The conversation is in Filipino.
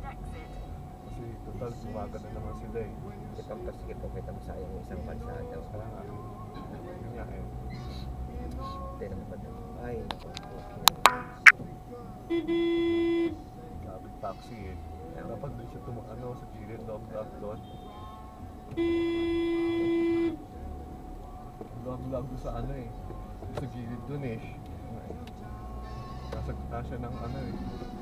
Kasi total, bumaga na naman sila eh. Kitang sige po, kita mo sayang yung isang kalsada. Kaya nga, yun nga eh. Hindi naman ba ito? Ay, naku, okay. Sabi taxi eh. Dapat doon siya sa gilid doon. Vlog doon sa sa gilid doon eh. Nasa gitna siya ng eh.